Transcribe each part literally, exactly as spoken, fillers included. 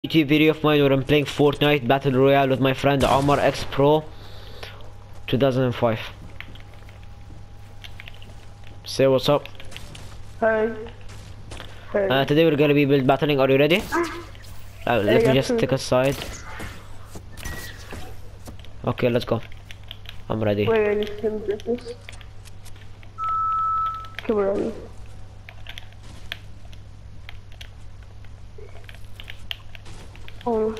YouTube video of mine where I'm playing Fortnite Battle Royale with my friend Omar X Pro two thousand five. Say what's up. Hey. Hey. Uh, today we're gonna be build battling. Are you ready? Uh, let Hey, me just yes, take a side. Okay, let's go. I'm ready. Wait, I need to get this. Okay, we're ready. Oh,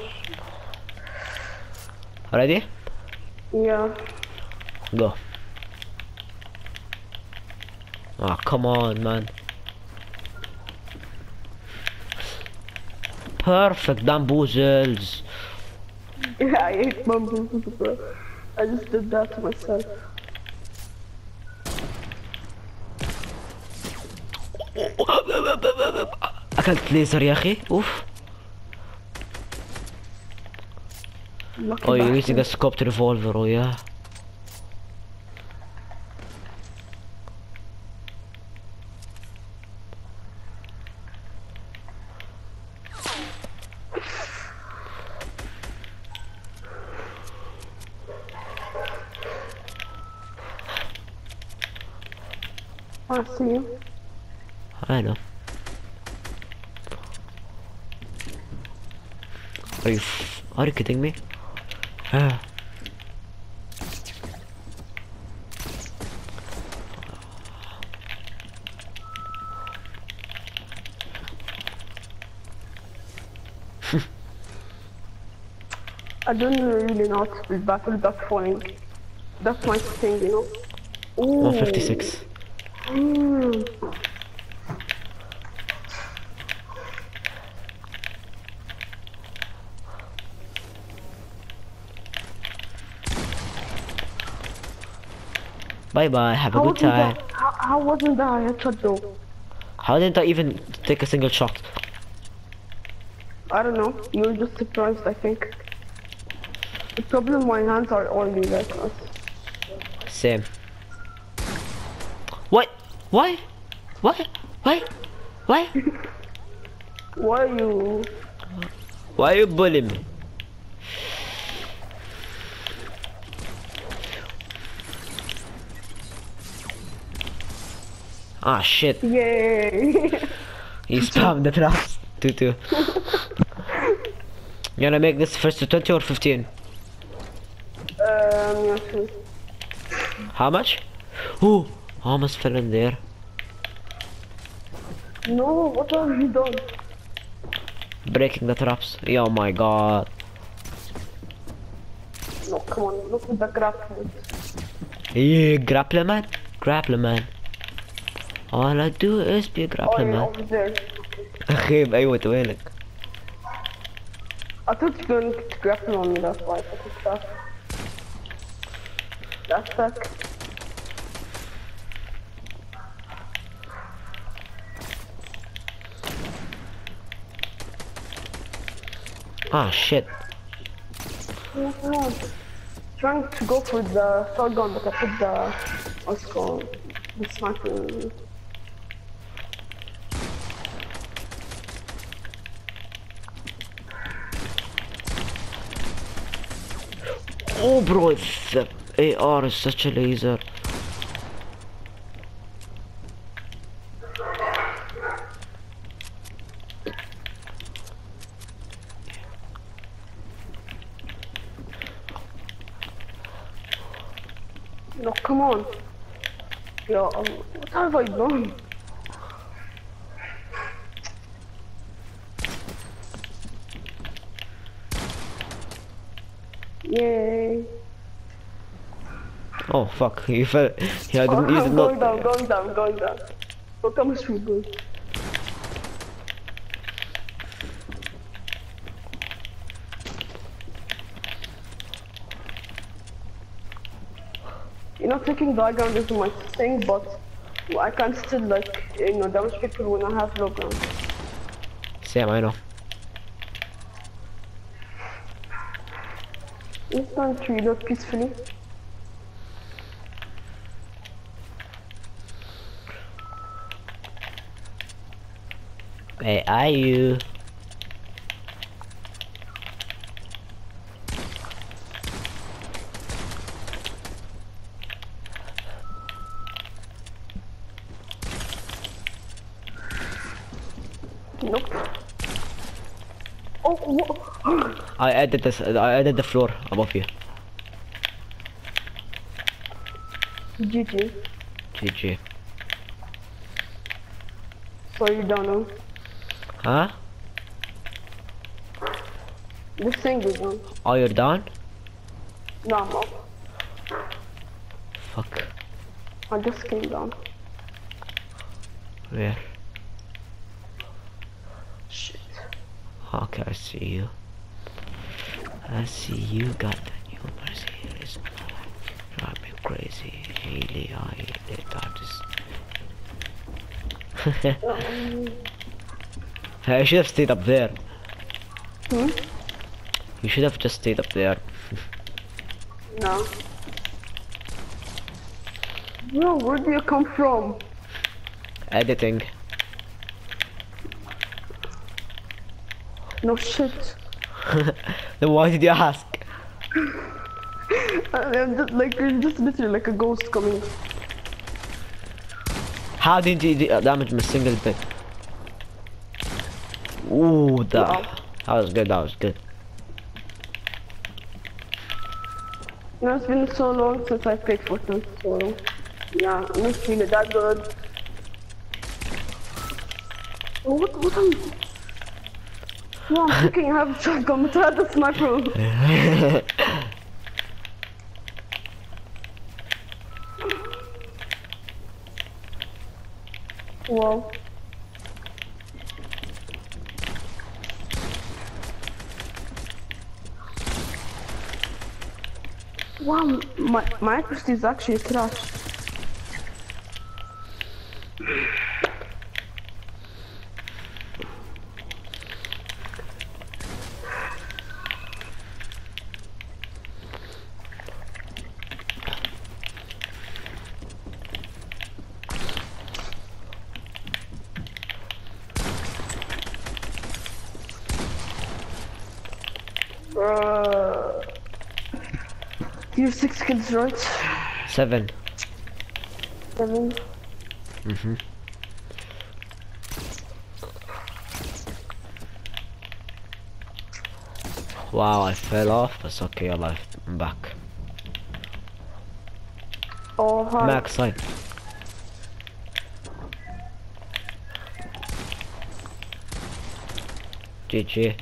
Ready? yeah. Go. Ah, come on, man. Perfect bamboozles. Yeah, I hate bamboozles, bro. I just did that to myself. أكلت ليزر يا أخي. أوف. Lucky Oh, you're using a bastard. scoped revolver, oh yeah. I see you. I know. Are you f are you kidding me? Ah. I don't really know how to build battle duck falling. That's my thing, you know. Ooh. one fifty-six. Mm. Bye bye, have a How good wasn't time. that? How, how wasn't that a headshot though? How didn't I even take a single shot? I don't know. You were just surprised, I think. The problem, my hands are oily like us. Same. What? Why? Why? Why? Why? Why are you? Why are you bullying me? Ah shit. Yay! You spammed the traps. two two. You gonna make this first to twenty or fifteen? um, yeah, sure. How much? Ooh, almost fell in there. No, what have you done? Breaking the traps. Oh my god. No, come on, look at the graphics. Yeah, grappler man. Grappler man. All I do is be a Oh, grappler yeah, man. over there. خيب ايوه وينك؟ I thought you were going to grapple on me, that's why I took that. That's that. Ah shit. No, no. Trying to go for the shotgun, but I put the, what's it called, the sniper. Oh bro, it's the A R is such a laser. No, come on. Yo, um, what have I done? Yay. Oh fuck, you fell. Yeah, I Oh, didn't use it I'm going not. down, going down, going down. Look how much we go. You know, taking the high ground is my thing, but I can still, like, you know, damage people when I have low ground. Same, I know. Instant reload peacefully. Where are you? Nope. Oh, whoa. I added this. I added the floor above you. G G. G G. So you don't know. Huh? This thing is on. Oh, you're down? No, I'm up. Fuck. I just came down. Where? Shit. Okay, I see you. I see you got the new Mercedes. Drive me crazy. Haley, I did that. Um, I should have stayed up there. hmm? You should have just stayed up there. No. Bro, where do you come from? Editing. No shit. Then why did you ask? I'm just like, there's just literally like a ghost coming. How did you d- damage my single bit? Ooh, that, Wow. that was good, that was good. You know, it's been so long since I played Fortnite, so yeah, I'm not feeling that good. Oh, what, what am No, I'm thinking I have a shotgun, but I had a sniper. Wow. Wow, my, my accuracy is actually trash. Uh, you have six kills, right? Seven. Seven. Mm-hmm. Wow, I fell off, but it's okay, alive. I'm back. Oh, hi. Max side. G G.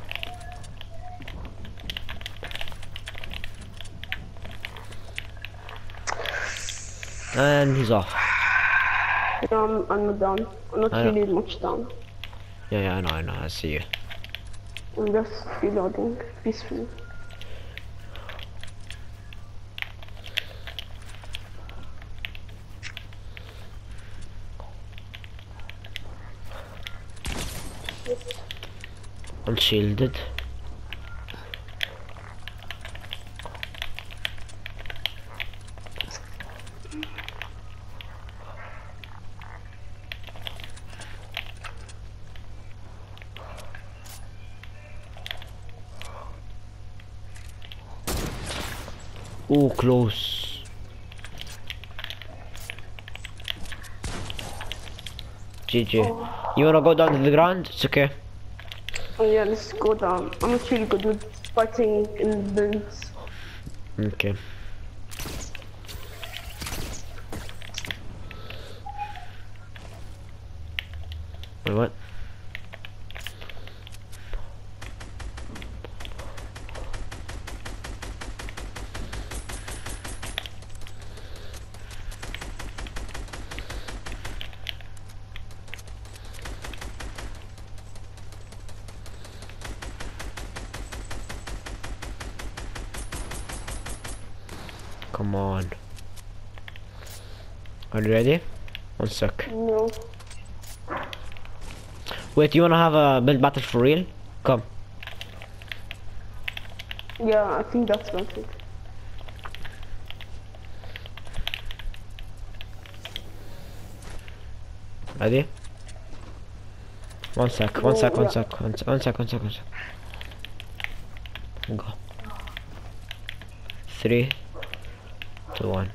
And he's off. No, I'm, I'm not down. I'm not I know. really much down. Yeah, yeah, I know, I know, I see you. I'm just reloading peacefully. Unshielded. Oh, close. G G. Oh. You wanna go down to the ground? It's okay. Oh yeah, let's go down. I'm not really good with fighting in builds. Okay. Wait, what? Come on. Are you ready? One sec. No. Wait, you wanna have a build battle for real? Come. Yeah, I think that's better. Ready? One sec, one Oh, sec, one yeah. sec, one sec, one sec, one sec, one sec. Go. Three, two, one.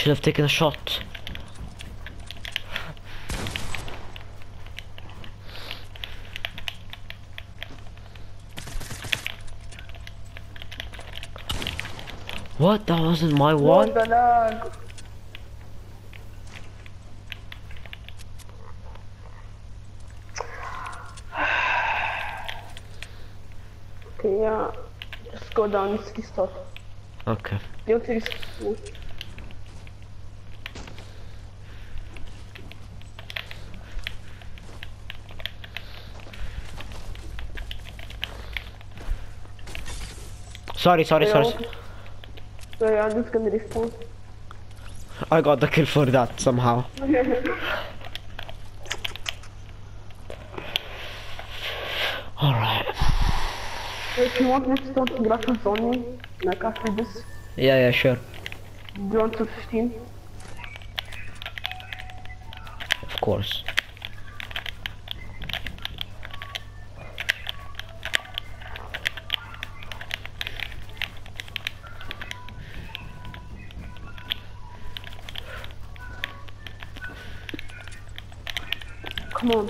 should have taken a shot. What? That wasn't my wall? What the lag? Okay, yeah. Just go down this key stop. Okay. You have to use school. Sorry, sorry, sorry. Sorry, I'm just gonna respawn. I got the kill for that somehow. Alright. If you want me to start graphics only, like after this, Yeah, yeah, sure. do you want to fifteen? Of course. Come on.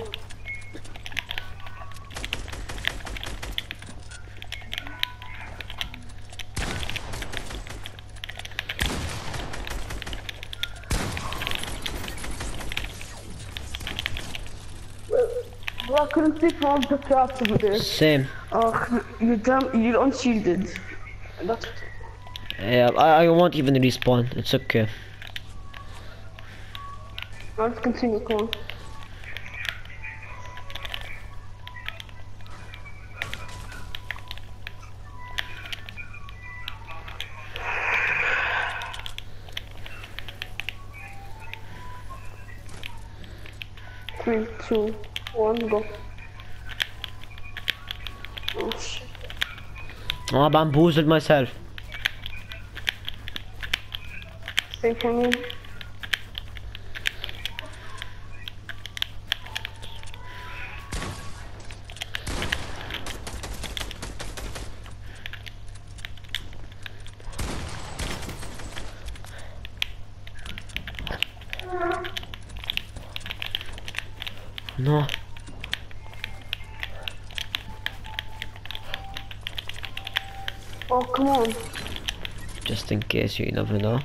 Bro, I couldn't see from the traps over there. Same. Oh, you damn, you're unshielded. That's Yeah, I, I won't even respawn. It's okay. Let's continue, come on. Three, two, one, go. Oh shit. Oh, I bamboozled myself. Stay for me. No. Oh, come on. Just in case, you never know.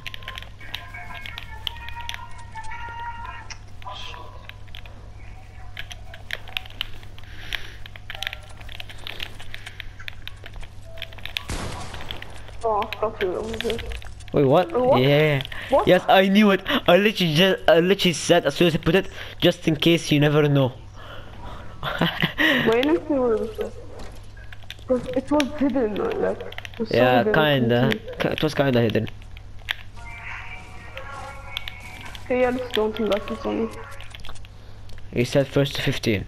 Oh, I thought you were over there. Wait, what? What? Yeah. What? Yes, I knew it. I literally just, I literally said as soon as I put it, just in case, you never know. Wait, let me see where it was. Because it was hidden, like. It was so Yeah, hidden, I couldn't kinda. see. Ki- It was kinda hidden. Okay, yeah, let's don't think that's on me. He said first to fifteen.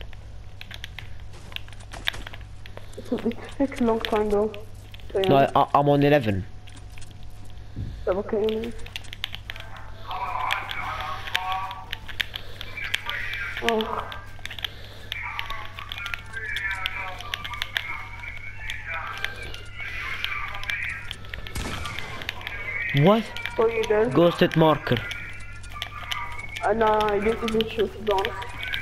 It, it takes a long time though. So, yeah. No, I, I- I'm on eleven. So, okay. Oh, What? so you there? Ghosted marker. Uh, nah, I didn't even shoot, to be honest.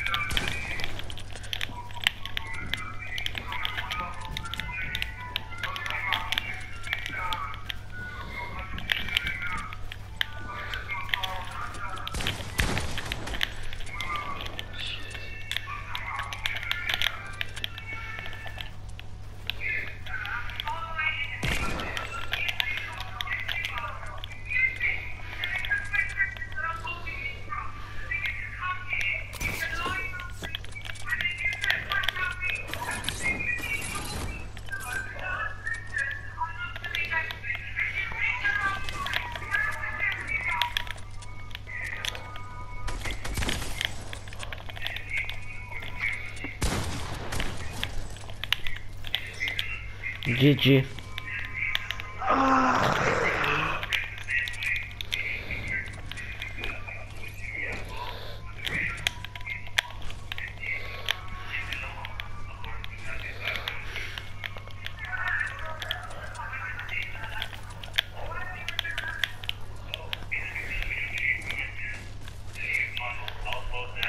G G.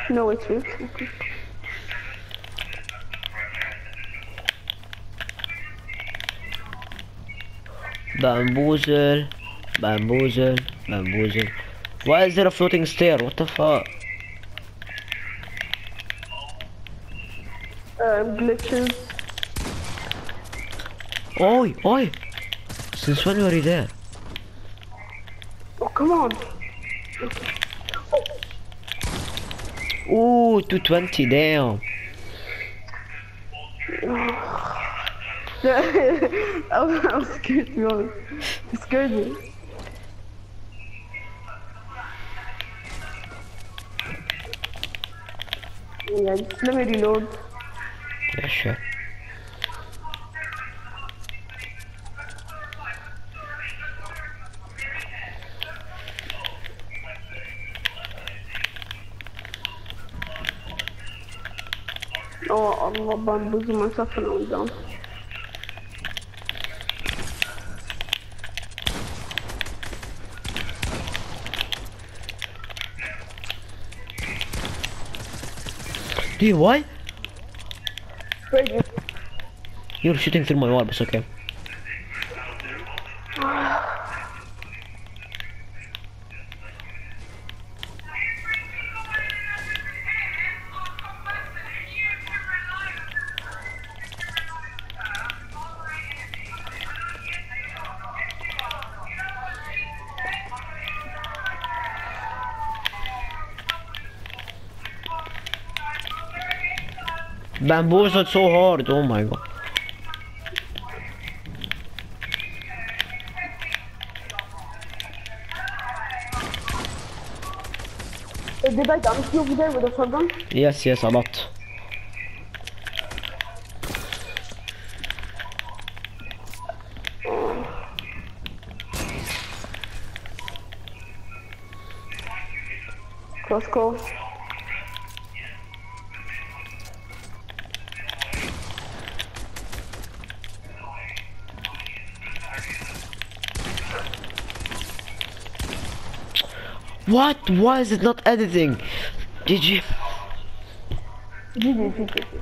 No, it's true. Bamboozle, bamboozle, bamboozle. Why is there a floating stair? What the fuck? Um, glitches. Oi, oi! Since when were you there? Oh, come on. Ooh, two twenty, damn. I was, I was scared, to be honest. It scared me. Yeah, just let me reload. Yeah, sure. Oh, Allah, bamboozle myself and I went down. Dude, why? Wait, You're shooting through my wall, but it's okay. Bamboozled so hard, oh my god. did I damage you over there with a shotgun? Yes, yes, a lot. Close call. What? Why is it not editing? Did you? G G, G G.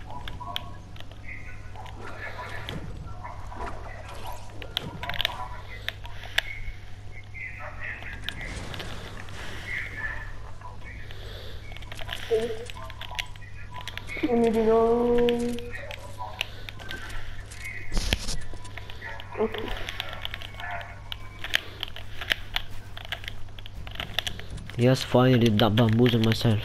Let me reload. Okay. Yes, finally did that bamboozle myself.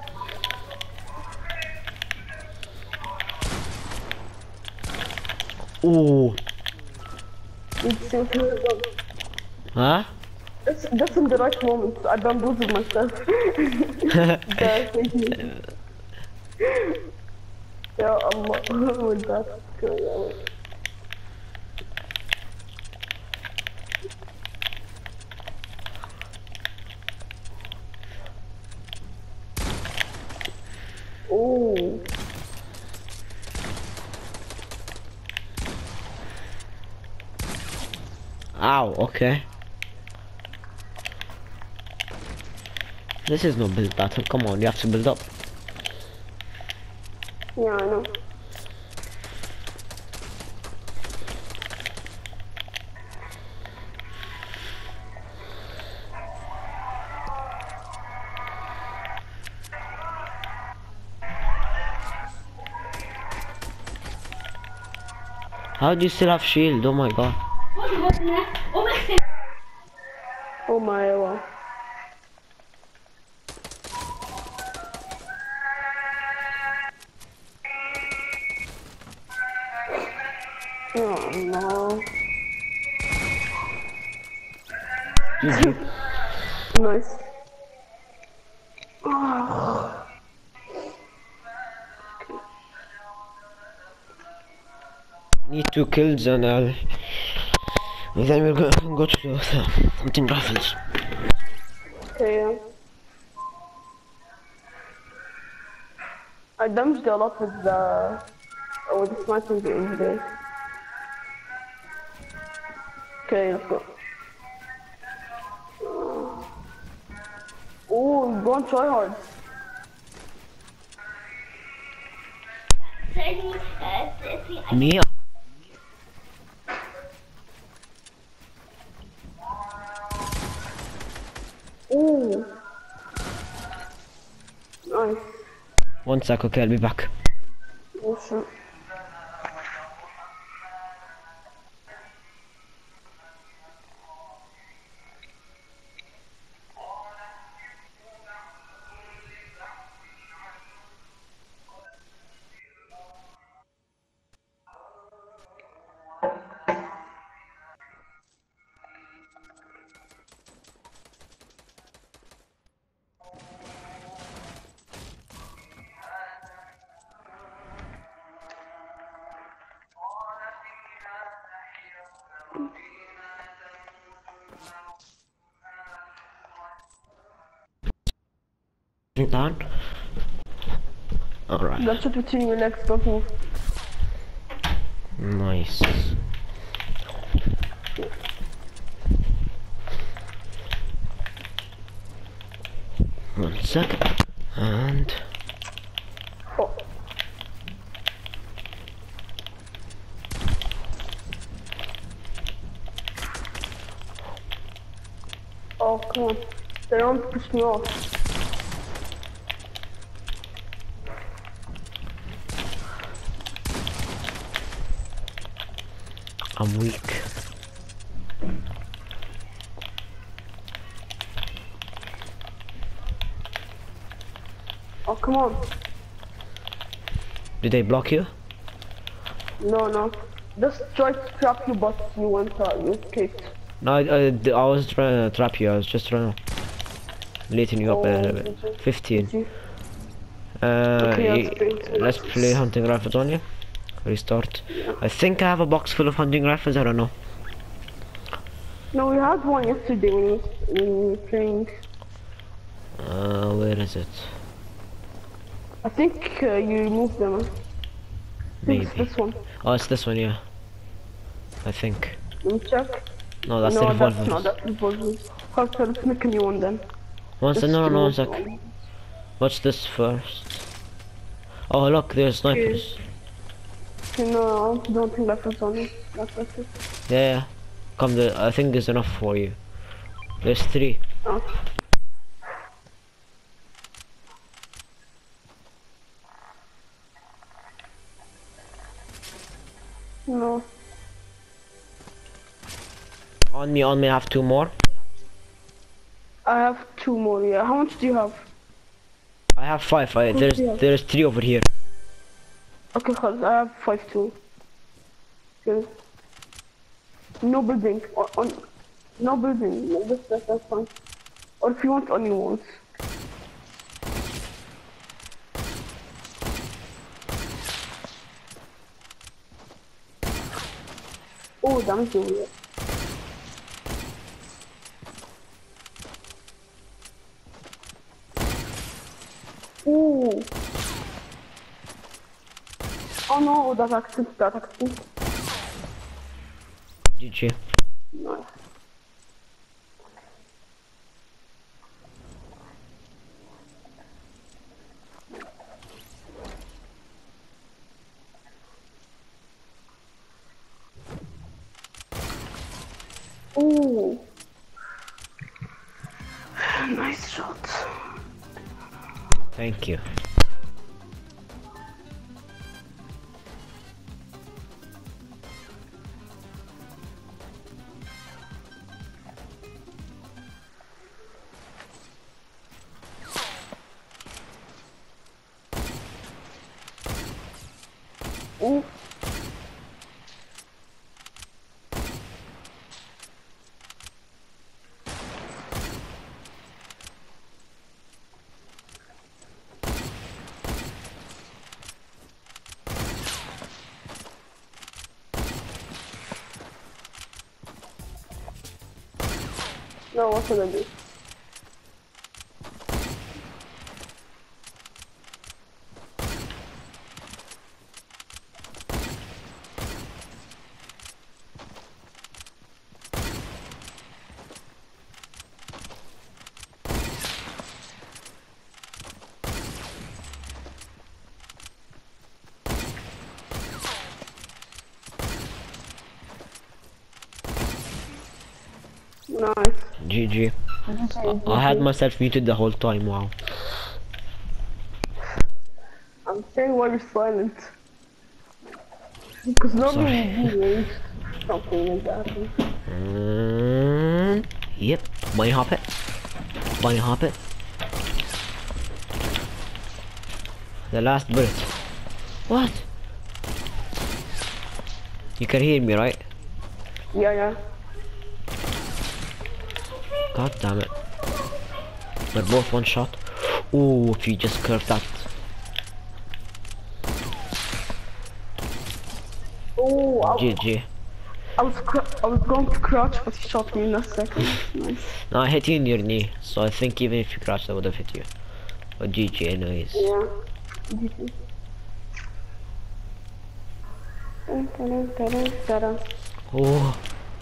Ooh. It's uh, Huh? that's, that's in the right moment. I bamboozled myself. There, thank you. Ya Allah, with that skill, yeah. Oh. Ow, okay. This is no build battle, come on, you have to build up. Yeah, I know. How do you still have shield? Oh my god. Oh my Allah. Oh no. Nice. Oh. Need two kills and I'll... and then we're gonna go to the hunting rifles. Okay, yeah. I damaged a lot with the with the sniping game today. Okay, let's go. Oh, go on try hard. Me? Ooh. Nice. One sec, okay, I'll be back. Oh shit. Down. Alright. That's it between your legs, don't move. Nice. One second. And Oh. Oh, come on. They don't push me off. I'm weak. Oh, come on. Did they block you? No, no. Just tried to trap you, but you went, uh, you escaped. No, I, I, I was trying to trap you. I was just trying to letting you up a little Oh, bit. did you? fifteen. Did you? Uh, Okay, y- that's great. let's play hunting rifles on you. Restart. I think I have a box full of hunting rifles. I don't know. No, we had one yesterday when we, when we were playing. Uh, where is it? I think uh, you removed them. I think it's Maybe. this one. Oh, it's this one, yeah. I think. Let me check. No, that's the No, revolver. that's not that revolver. Okay, let's make a new one then. One sec, Just no, no, no, one remove sec. one. What's this first? Oh, look, there's snipers. Okay, no, I don't think that was on it. That's that's it. Yeah, yeah. Come, there. I think there's enough for you. There's three. Oh. No. On me, on me, I have two more. I have two more, yeah. How much do you have? I have five. I, there's yeah. there's three over here. Okay, cause I have five too. Good. No building. Or, on, no building. No, that's, that's, that's fine. Or if you want only walls. Oh, damage over here. Ooh. Oh no, that accident, that accident. G G. Nice. Ooh. Nice shot. Thank you. Ooh. No, what should I do? Nice. G G. Did you say I, I had G G? myself muted the whole time, wow. I'm saying why you're silent. Because normally Sorry. you'd be raged. Something like that. Mm, yep, bunny hop it. Bunny hop it. The last bullet. What? You can hear me, right? Yeah, yeah. God damn it. We're both one shot. Ooh, if you just curved that. Oh, I, G G. I was cr I was going to crouch, but he shot me in a second. Nice. No, I hit you in your knee, so I think even if you crashed, I would have hit you. But G G anyways. Yeah. G G. Dun, dun, dun, dun, dun, dun. Oh,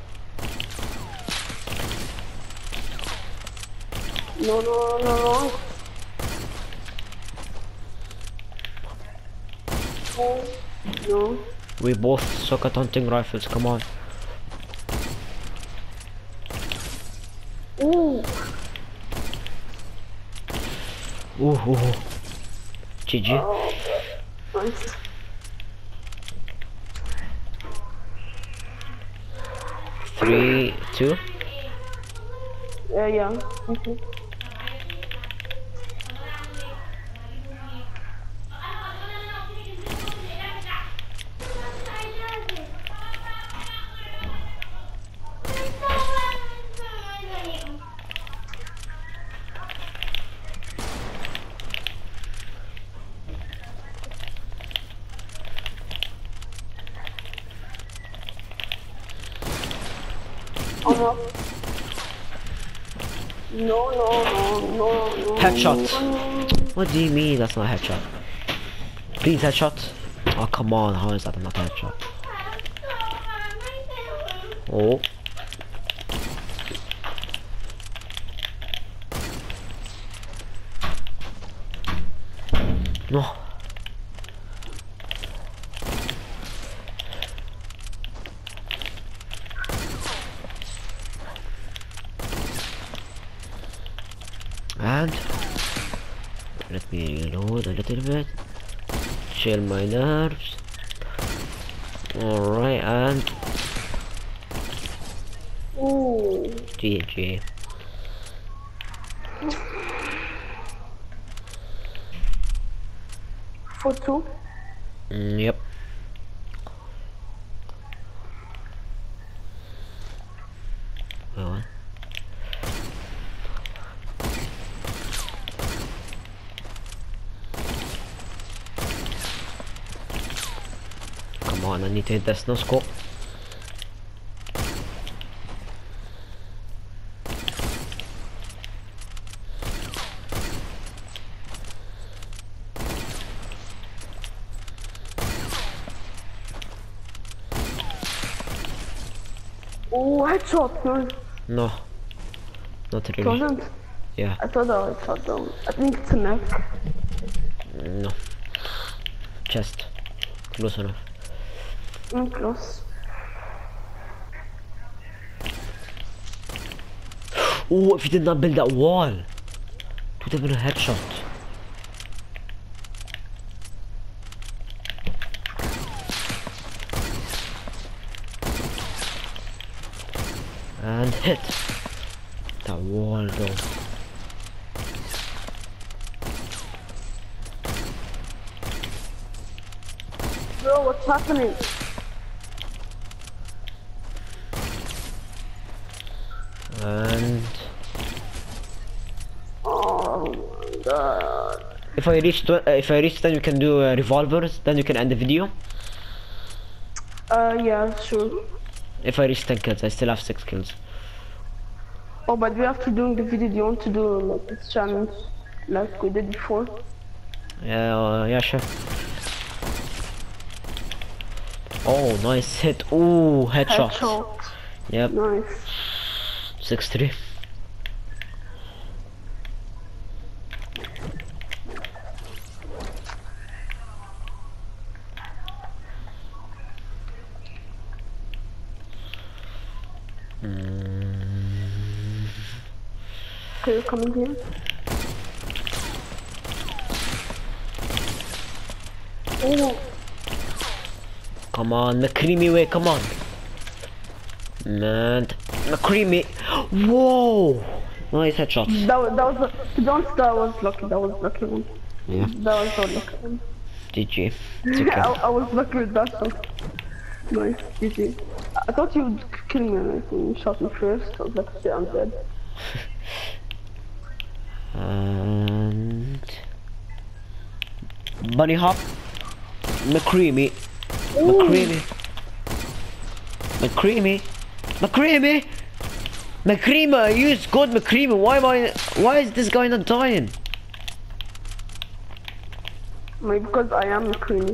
No, no, no, no. Oh, no. we both suck at hunting rifles, come on. Ooh. Ooh, ooh, ooh. G G. Oh, nice. Three, two. Yeah, yeah. Okay. Oh no. No, no, no, no, no. Headshot. No. What do you mean that's not a headshot? Please headshot. Oh come on, how is that not a headshot? Oh. No. And let me reload a little bit. Chill my nerves. Alright, and Ooh. G G. For two. Mm, yep. Wait, what? Come on, I need to hit this no scope. Ooh, headshot. No, No, not really. doesn't. Yeah, I thought that was shot down. I think it's a neck. no. Chest. Close enough. Mm, close. Oh, if you did not build that wall, it would have been a headshot. And hit that wall though. Bro, what's happening? And Oh my god. if I reach tw uh, if I reach then we can do uh, revolvers. Then you can end the video. Uh, yeah, sure. If I reach ten kills, I still have six kills. Oh, but we have to do the video. Do you want to do like this challenge like we did before? Yeah, uh, yeah, sure. Oh, nice hit. Ooh, headshot. Headshot. Yep, Nice. six three. Mm. Okay, you're coming here. Oh, Come on, McCreamy way, come on. Man, McCreamy. Whoa! Nice headshot. that was, that was, to be honest, that was lucky, that was lucky one. Yeah, That was so lucky one. G G. It's okay. I, I was lucky with that shot. Nice, G G. I thought you would kill me and you shot me first. I was like, shit, I'm dead. And bunny hop, McCreamy, Ooh. McCreamy, McCreamy, McCreamy, McCreamy. You scored McCreamy. Why am I? Why is this guy not dying? Maybe because I am creamy.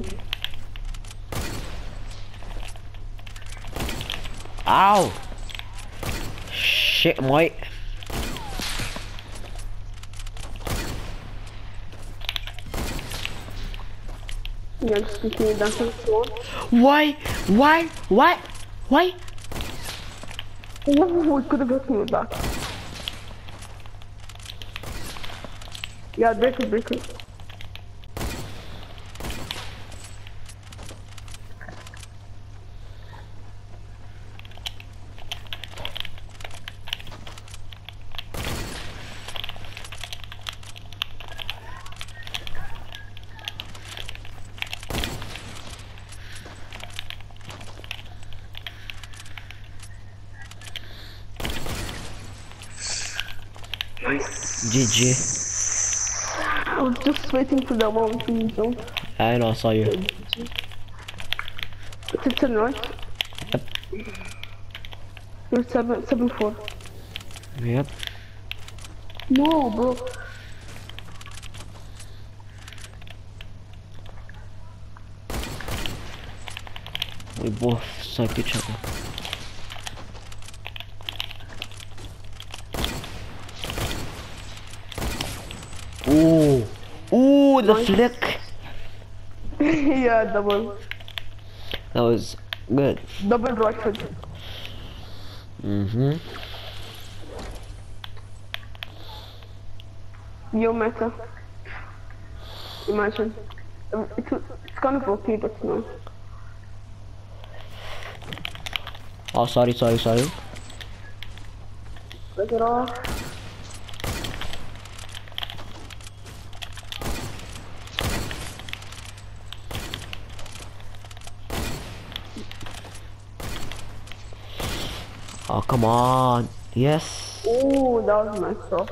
Ow! Shit, mate. Yeah, just continue dancing if you want. Why? Why? Why? Why? Ooh, we could have got me with that. Yeah, break it, break it. G G. I was just waiting for that one to jump. I know, I saw you. It's a ten, right? Yep. You're seven, seven, four. Yep. No, bro. We both sniped each other. Ooh, ooh, the Nice. flick. Yeah, double. That was good. Double right foot. Mm-hmm. Yo, meta. Imagine. Um, It's, it's kind of okay, but no. Oh, sorry, sorry, sorry. Break it off. Oh, come on. Yes. Ooh, that was nice stuff.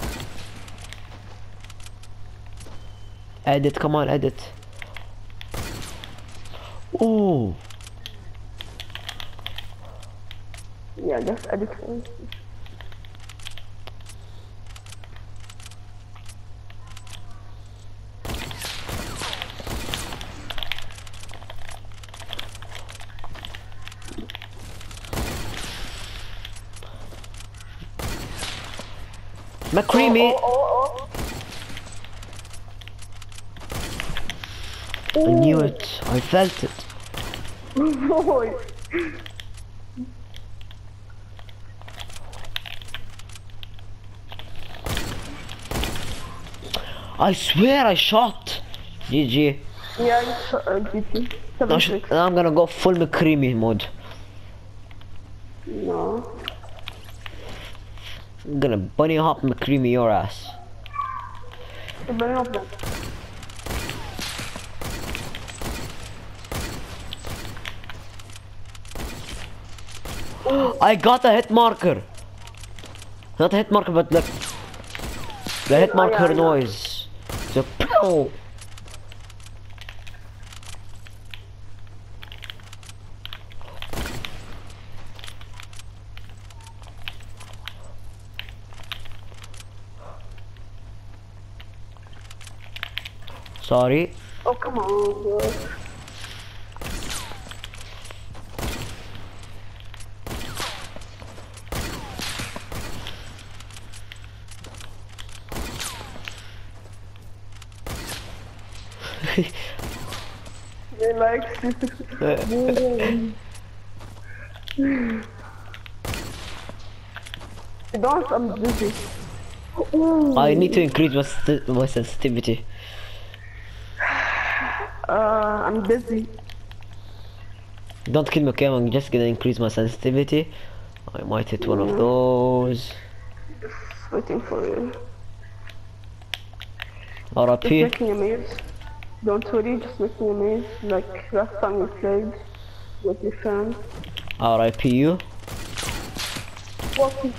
Edit, come on, edit. Ooh. Yeah, just edit it. McCreamy. Oh, oh, oh, I oh. knew it. I felt it. Boy. I swear I shot. G G. Yeah, you shot uh, G T. Now Seven sh- six. now I'm gonna go full McCreamy mode. No. I'm gonna bunny hop McCreamy your ass. You're burning up then. I got a hit marker. Not a hit marker, but like the hit Oh, marker yeah, yeah. noise. The pew. Sorry. Oh, come on, bro. Relax. To be honest, I'm busy. Ooh. I need to increase my, st my sensitivity. Uh, I'm busy. Don't kill me, okay? I'm just gonna increase my sensitivity. I might hit one of Yeah. those. Just waiting for you. R I Just P. making a maze. Don't worry, just making a maze like last time we played with your friends. R I P you. Walking.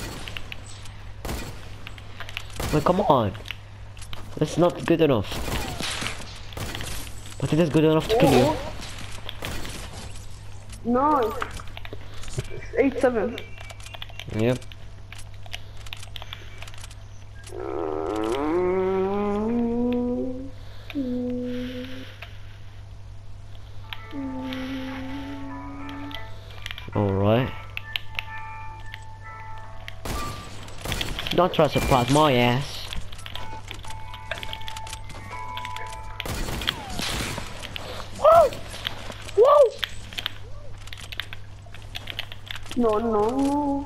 Wait, come on. That's not good enough. But it is good enough to kill you. Nice. It's eight seven. Yep. Alright. Don't try to surprise my ass. Whoa! Whoa! No, no, no.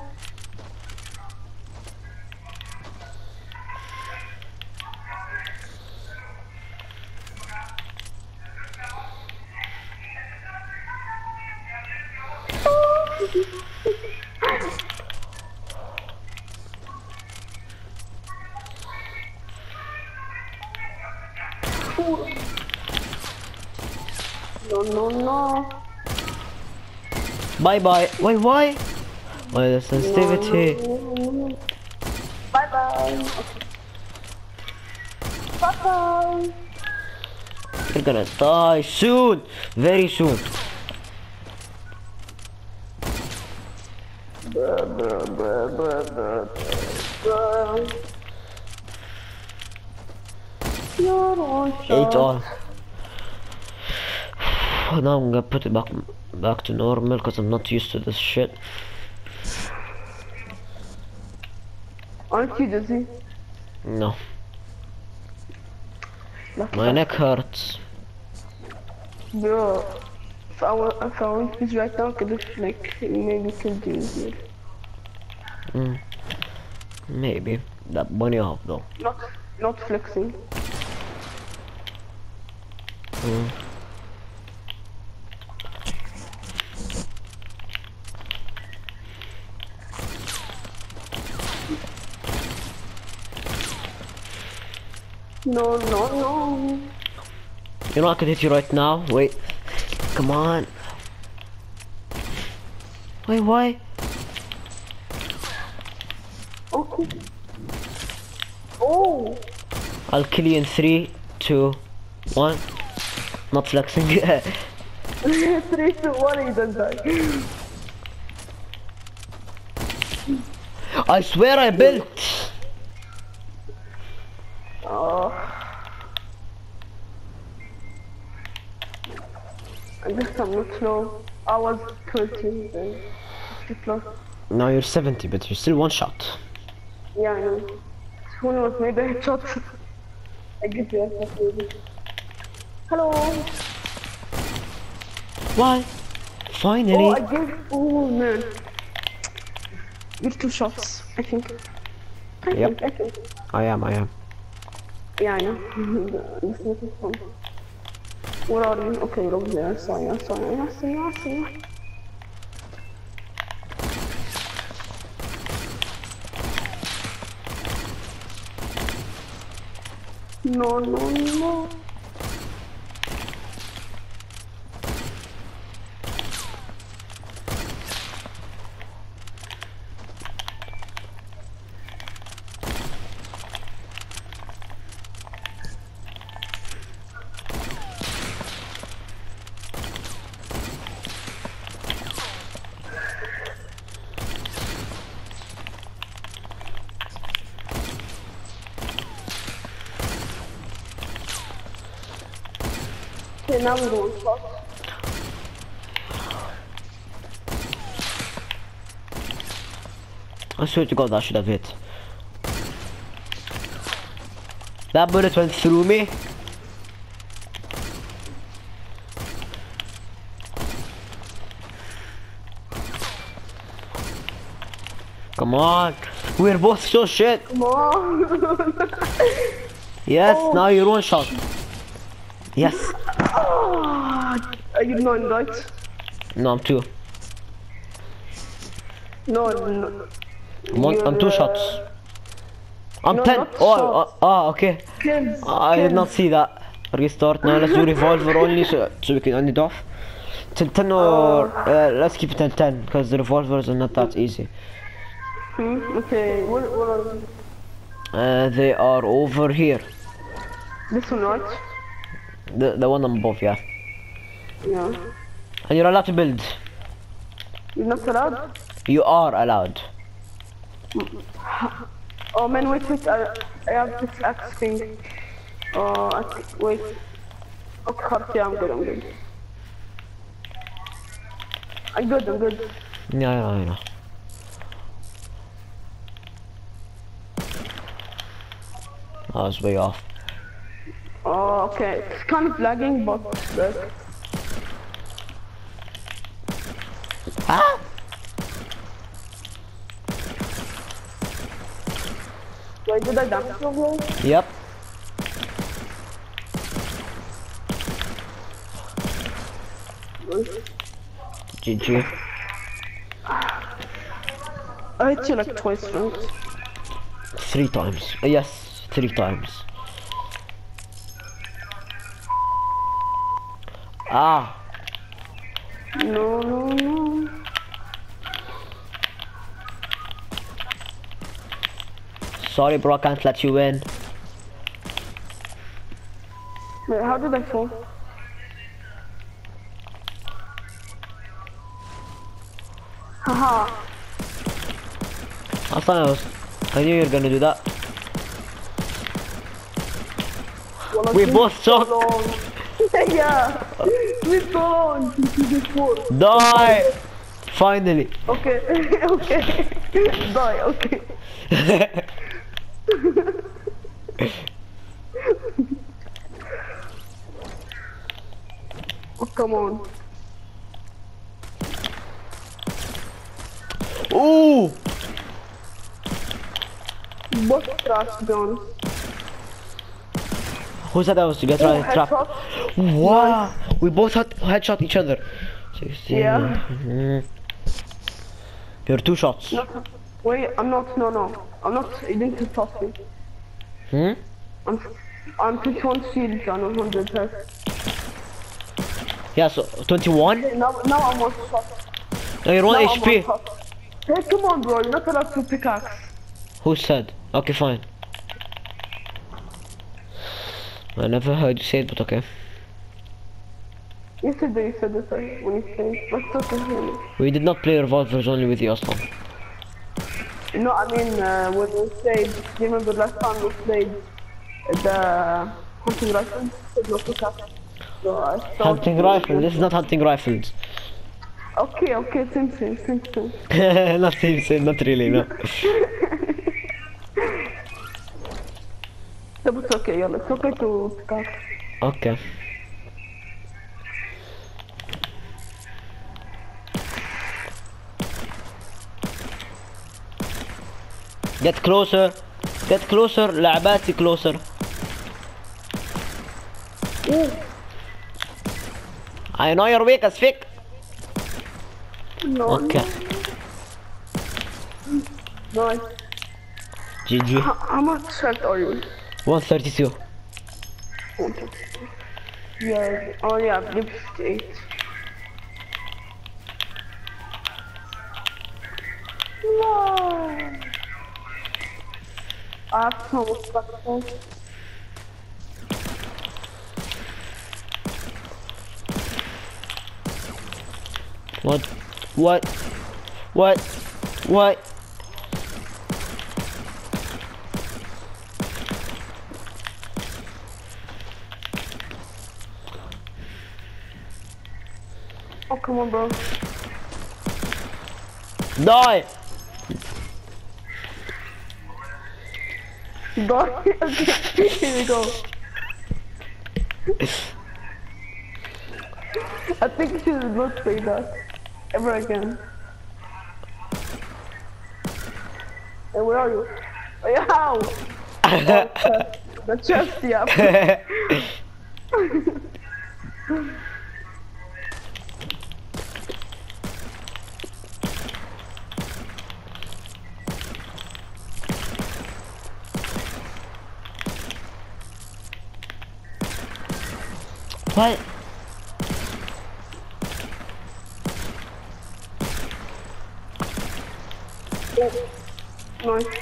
No, no, no. Bye bye. Wait, why? Why the sensitivity? Bye bye. Bye bye. You're gonna die soon. Very soon. Bruh, bruh, bruh, bruh, bruh, bruh. You're on Eight shot. all. Now I'm gonna put it back back to normal because I'm not used to this shit. Aren't you dizzy? No. Like My that. neck hurts. Bro, if I want, if I want this right now, could have like maybe killed you here. Mm. Maybe. That bunny hop though. Not, not flexing. Mm. No, no, no. You know I can hit you right now. Wait. Come on. Wait, why? Okay. Oh. I'll kill you in three, two, one. Not flexing. Three, two, one, you don't die. I swear I built. Oh. I guess I'm not slow. I was twenty then. fifty plus. Now you're seventy, but you're still one shot. Yeah, I know. Someone was made a headshot. I get you a headshot maybe. Hello. Why? Finally. Oh, I gave. Oh man. You're two shots, I think. I Yep. think, I think. I am, I am. Yeah, I know. This is fun. Where are you? Okay, you're over there. I saw you, I saw you, I saw you, I saw you. No, no, no. Okay, now we're going shot. I swear to God, I should have hit. That bullet went through me. Come on. We're both so shit. Come on. Yes, Oh, now you're one shot. Yes. Oh, are you nine, right? No, I'm two. No, no. I'm, one, I'm two You're, shots. uh, I'm no, ten. not Oh, shots. uh, ah, okay. Kills. I did not kills. see that. Restart now. Let's do revolver only so, so we can end it off. ten ten or Uh, uh, let's keep it ten ten because the revolvers are not that easy. Hmm? Okay, what, what are they? Uh, they are over here. This one, right? The the one above, yeah. Yeah. And you're allowed to build. You're not allowed? You are allowed. Oh man, wait, wait, I, I have this axe thing. Oh, I think, wait. Okay, hard, yeah, I'm good, I'm good. I'm good, I'm good. Yeah, I know, I know. I was way off. Oh, okay, it's kind of lagging, but like, Ah! wait, did I dance over? Yep. G G. I hit you like twice, right? Three times. Uh, yes, three times. Ah. No, no, no. Sorry, bro. I can't let you in. Wait, how did I fall? Haha. I thought I was. I knew you were gonna do that. Well, I've We been both so suck. long. Yeah. We so long since we did four. Die! Finally. Okay, okay. Die, okay. Oh, come on. Ooh! What's trash, to be honest? Who said that was to get Oh, right trap? headshot. Wow! We both had headshot each other. sixteen. Yeah. Mhm. You're two shots. No, wait, I'm not, no, no. I'm not, you didn't toss me. Hmm? I'm, I'm twenty-one shields on one hundred health. Yeah, so twenty-one? Now, now I'm one shot. No, you're one Now I'm H P. one shot. Hey, come on, bro, you're not allowed to pickaxe. Who said? Okay, fine. I never heard you say it, but okay. You said that you said it uh, when you played, but it's okay. We did not play revolvers only with you, Aslan. No, I mean, uh, when we played, do you remember last time we played the hunting rifle? Said no pickaxe. So I thought- Hunting rifle. This is not hunting rifles. Okay, okay, same, same, same, same. not same, same, not really, no. Yeah, but it's okay, yeah, it's okay to pickaxe. Okay. Get closer. Get closer. لعباتي closer. Ooh. I know you're weak as fuck. No, Okay. no. Nice. G G. How, how much health are you? one thirty-two. Okay. Yeah, oh yeah, I believe fifty-eight. No. I have so much practice. What? What? What? What? Oh, come on, bro. Die! Die. Okay, here we go. I think you should not say that ever again. Hey, where are you? Hey, how? Oh, the chest, yeah. What? Oh, nice.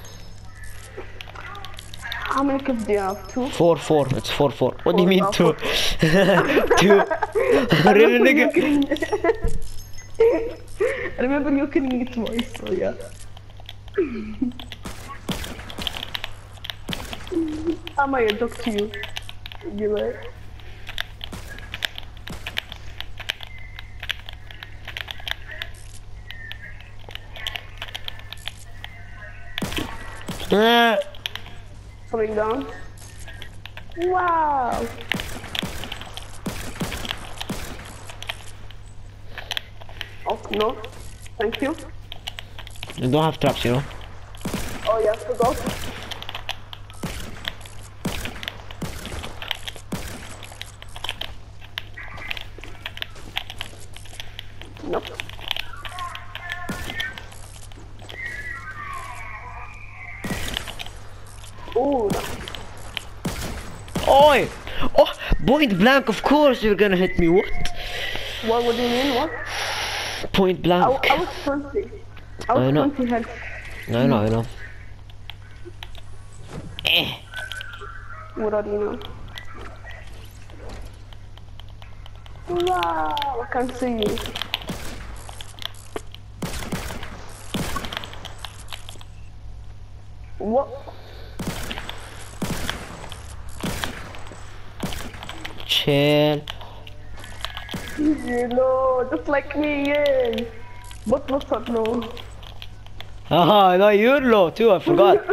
How many kills do you have? Two? Four, four. It's four, four. What do you Four, mean oh, two? four. Two. I Really, remember you nigga? killing I remember you killing me twice, so yeah. I might talk to you. You right? Ah. Coming down. Wow. Oh no. Thank you. You don't have traps, you know? Oh yeah, forgot. Nope. Oh no. Oi! Oh, point blank, of course you're gonna hit me. What? What, what do you mean? What? Point I, blank. I was twenty. I I was know. twenty health. I know, I know. Eh. What are you know? Wow, I can't see you. What? Chill. You know, just like me, yeah. But what's up, no? Haha, no, you're low too, I forgot.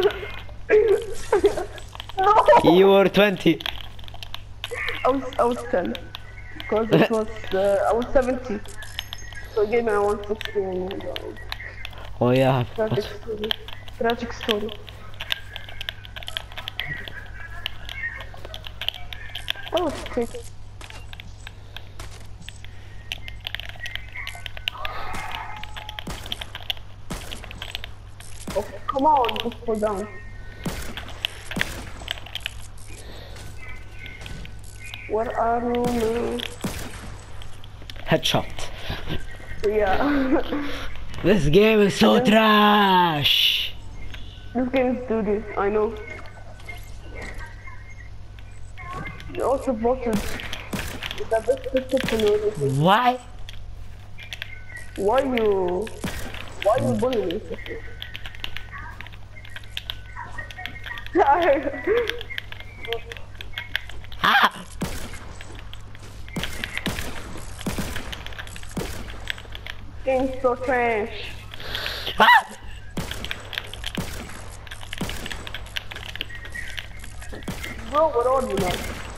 No! You were twenty. I was, I was ten. Because it was, uh, I was seventy. So it gave me a one sixty and uh, Oh yeah. tragic story. Tragic story. That was quick. Oh, come on, just fall down. Where are you now? Headshot. Yeah. This game is so trash. This game is dirty, I know. You also voted the best picture to know. Why? Why you... Why you bullying me? Ah! Game's so trash. Ah! Bro, what are you now?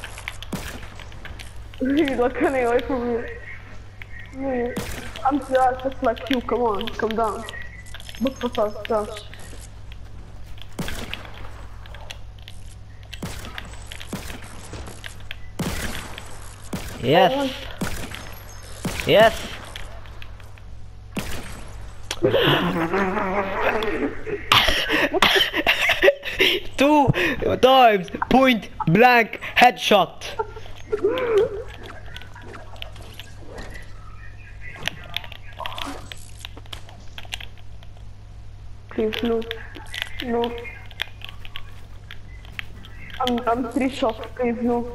He's like running away from me. Me. I'm just, just like you, come on, come down. Look for fast stuff. Yes. Yes. Two times point blank headshot. Please, no. No. I'm, I'm three shots, please, no.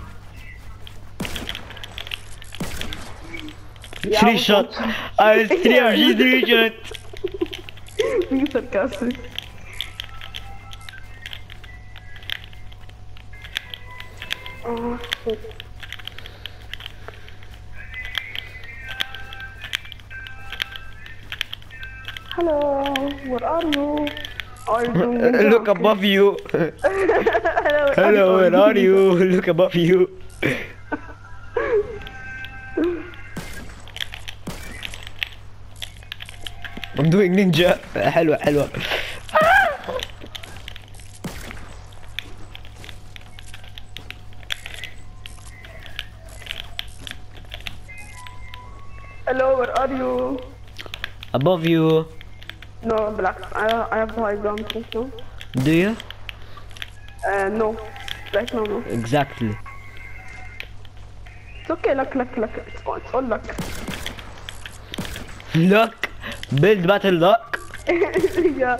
Yeah, Three I was shots. watching. I was three or she's three shots. Being sarcastic. Oh, shit. Hello, where are you? Are you doing ninja? Look above you. Hello, Hello, where are you? Look above you. I'm doing ninja. حلوة حلوة. Above you. No, black. I I have high ground now. Do you? Uh, no. Right now, no. Exactly. It's okay, luck, luck, luck. It's all, it's all luck. Luck. Build battle luck. Yeah.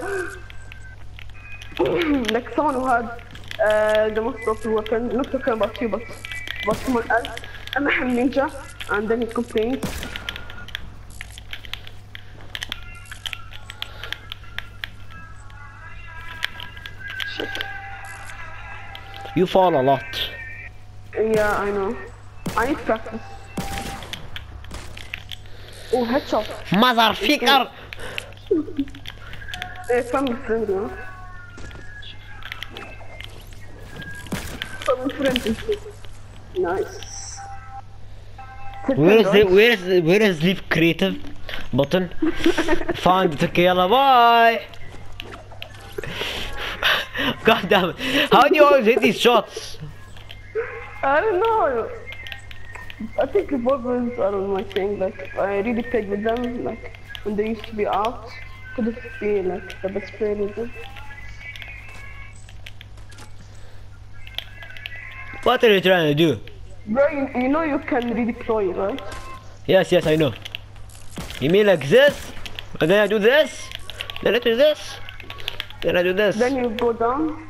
Like someone who had uh, the most powerful weapon, not talking about you, but, but someone else. I'm a ninja, and then he complains. Shit. You fall a lot. Yeah, I know. I need practice. Oh, headshot. Motherfucker. Eh, family friend, you know. Family friend and shit. Nice. Where is the where is the, where is leave creative button? Found the tequila. Bye. God damn it! How do you always hit these shots? I don't know. I think revolvers are my thing. Like I really played with them. Like when they used to be out, could it be like the best player with them? What are you trying to do? Bro, you, you know you can redeploy, right? Yes, yes, I know. You mean like this? And then I do this? Then I do this? Then I do this? Then you go down.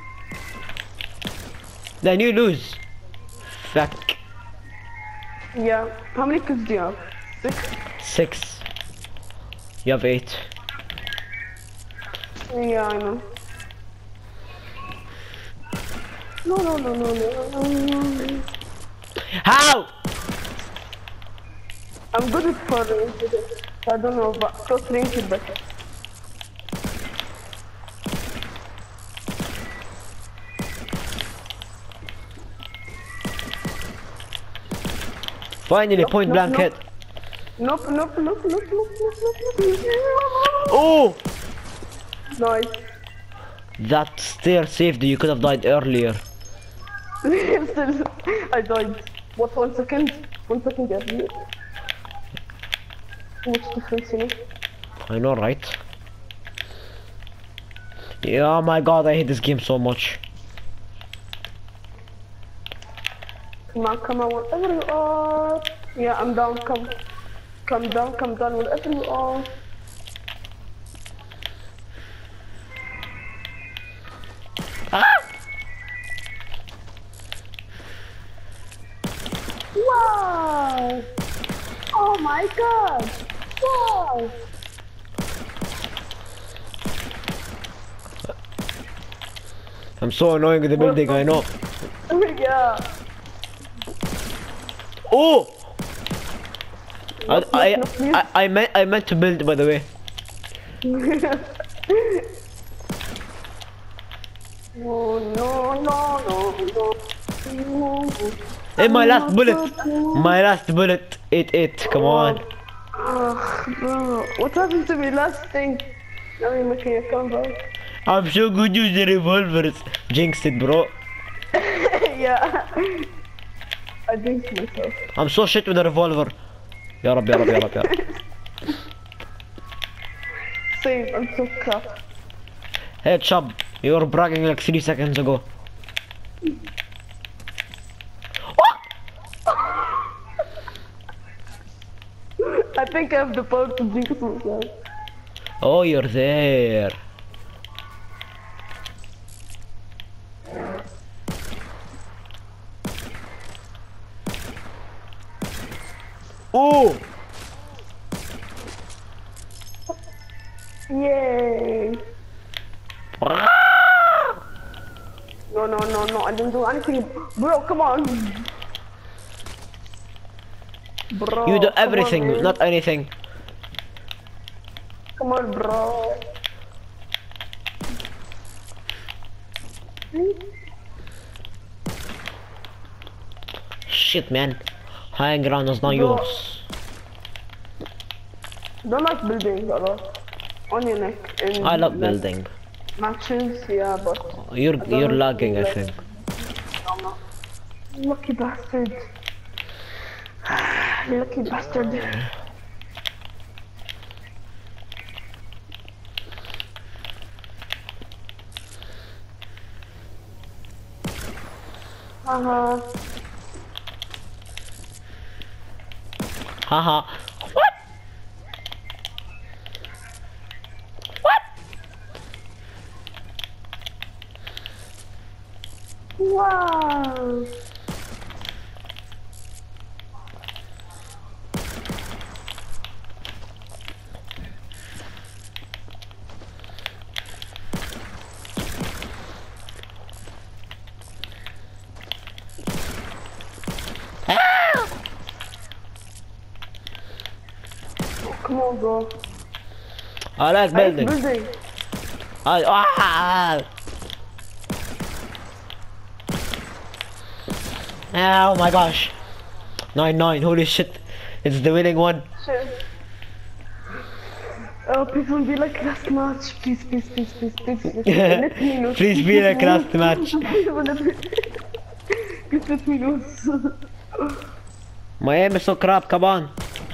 Then you lose. Fuck. Yeah. How many kills do you have? Six? Six. You have eight. Yeah, I know. No, no, no, no, no, no, no. How? I'm good at far range. I don't know, but close range is better. Finally, Nope, point nope, blank nope. hit. Nope, nope, nope, nope, nope, nope, nope. Oh! Nice. That stair saved you. You could have died earlier. Still, I died. What, one second? One second, yeah. Too much difference, you know? I know, right? Yeah, oh my god, I hate this game so much. Come on, come on, wherever you are. Yeah, I'm down, come. Come down, come down, wherever you are. Ah! Wow! Oh my god! Wow! I'm so annoying with the building, I know. Yeah. Oh! I, Look, I, look, look, I, I meant I meant to build, by the way. Oh no no no no no. Hey, my last bullet! My last bullet! It, it, come on. Ugh, bro. What happened to me last thing? Now you're making a comeback. I'm so good using revolvers. Jinxed it, bro. Yeah. I jinxed myself. I'm so shit with a revolver. Ya Rabbi, ya Rabbi, ya Rabbi, ya Rabbi. Same, I'm so crap. Hey, Chubb, you were bragging like three seconds ago. I think I have the power to jinx myself. Oh, you're there. Oh! Yay! No, no, no, no, I didn't do anything. Bro, come on. Bro, You do come everything, on, man. not anything. Come on, bro. Shit, man. High ground is not Bro. yours. Don't like building a lot. Only like in I love like, building. matches, yeah, but You're don't you're like lagging, I like- think. no, no. Lucky bastard. Lucky bastard. Uh-huh. Haha. What? What? Wow. Ah! Come on, bro. I like I building. like building. I ah! Oh my gosh. Nine nine. Holy shit! It's the winning one. Shit. Oh, please don't be like last match. Please, please, please, please, please, please. Let me lose. Please be like last match. Please let me- please let me lose. My aim is so crap. Come on.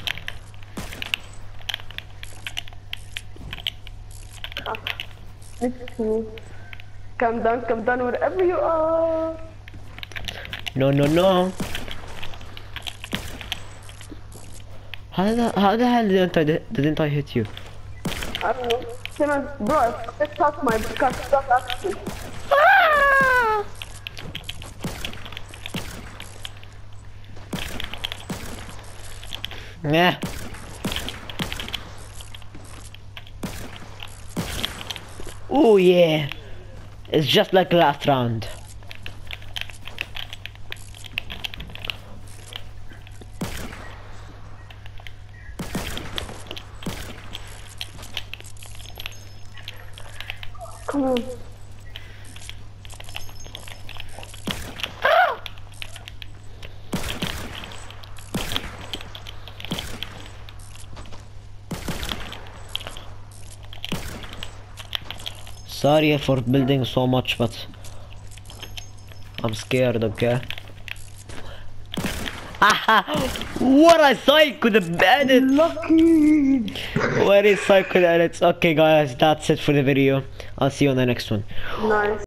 Let me. Come down, come down wherever you are. No, no, no. How the how the hell didn't I didn't I hit you? I don't know. Simon, bro, let's talk my car. Stop asking. Ah! Yeah. Oh yeah. It's just like last round. Come on. Sorry for building so much, but I'm scared, okay? Haha! What a psycho the bandit! Lucky. What is psycho edits? Okay guys, that's it for the video. I'll see you on the next one. Nice.